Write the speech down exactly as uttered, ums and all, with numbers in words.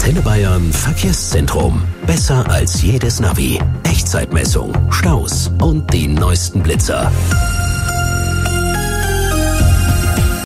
Antenne Bayern Verkehrszentrum. Besser als jedes Navi. Echtzeitmessung, Staus und die neuesten Blitzer.